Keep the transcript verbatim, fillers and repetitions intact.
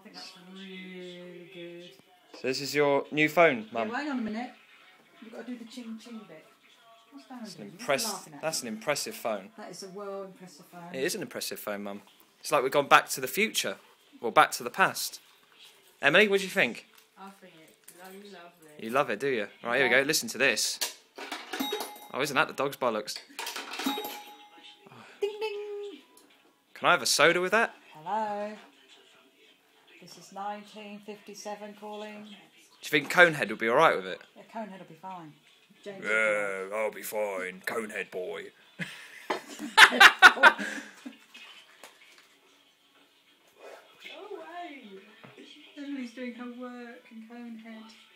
think that's really good. So this is your new phone, Mum? Yeah, hang on a minute. You've got to do the ching ching bit. What's that? That's an, impress that's an impressive phone. That is a well impressive phone. It is an impressive phone, Mum. It's like we've gone back to the future. Or back to the past. Emily, what do you think? I think it's lovely. You love it, do you? Right, here we go. Listen to this. Oh, isn't that the dog's bollocks? Ding ding! Can I have a soda with that? Hello. This is nineteen fifty-seven calling. Do you think Conehead will be alright with it? Yeah, Conehead will be fine. James Yeah, I'll be fine. Conehead boy. Oh, Emily's doing her work in Conehead.